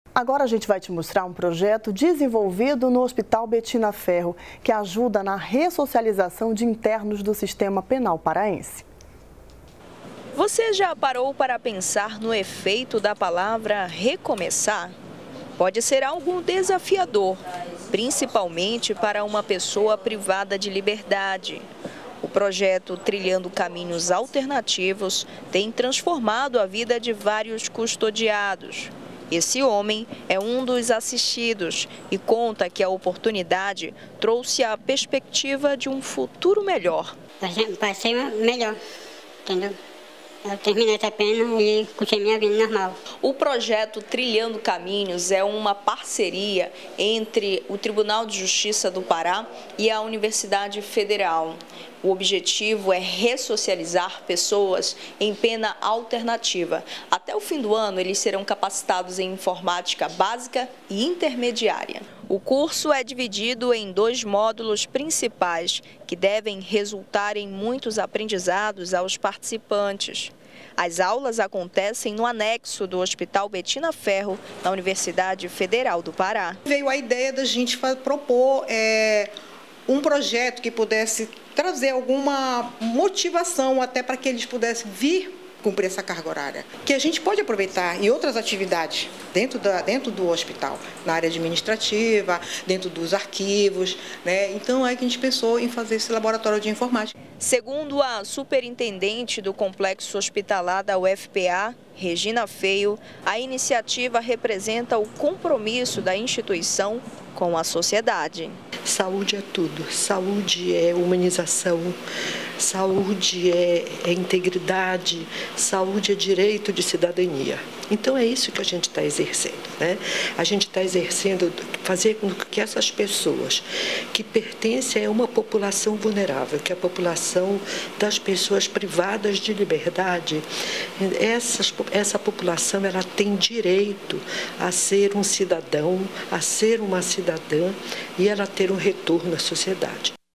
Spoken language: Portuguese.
Agora a gente vai te mostrar um projeto desenvolvido no Hospital Betina Ferro, que ajuda na ressocialização de internos do sistema penal paraense. Você já parou para pensar no efeito da palavra recomeçar? Pode ser algo desafiador, principalmente para uma pessoa privada de liberdade. O projeto Trilhando Caminhos Alternativos tem transformado a vida de vários custodiados. Esse homem é um dos assistidos e conta que a oportunidade trouxe a perspectiva de um futuro melhor. Vai ser melhor, entendeu? Eu terminei essa pena e continuei minha vida normal. O projeto Trilhando Caminhos é uma parceria entre o Tribunal de Justiça do Pará e a Universidade Federal. O objetivo é ressocializar pessoas em pena alternativa. Até o fim do ano, eles serão capacitados em informática básica e intermediária. O curso é dividido em 2 módulos principais, que devem resultar em muitos aprendizados aos participantes. As aulas acontecem no anexo do Hospital Betina Ferro, na Universidade Federal do Pará. Veio a ideia da gente propor um projeto que pudesse trazer alguma motivação até para que eles pudessem vir cumprir essa carga horária, que a gente pode aproveitar em outras atividades dentro do hospital, na área administrativa, dentro dos arquivos, né? Então aí que a gente pensou em fazer esse laboratório de informática. Segundo a superintendente do complexo hospitalar da UFPA, Regina Feio, a iniciativa representa o compromisso da instituição com a sociedade. Saúde é tudo, saúde é humanização, saúde é integridade, saúde é direito de cidadania. Então é isso que a gente está exercendo, né? A gente está exercendo, fazer com que essas pessoas que pertencem a uma população vulnerável, que é a população das pessoas privadas de liberdade, essa população ela tem direito a ser um cidadão, a ser uma cidadã e ela ter um retorno à sociedade.